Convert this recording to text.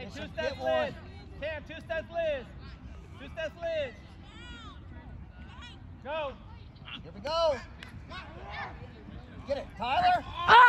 Two steps, Liz. Cam, 2 steps, Liz. 2 steps, Liz. Go. Here we go. Get it, Tyler. Ah!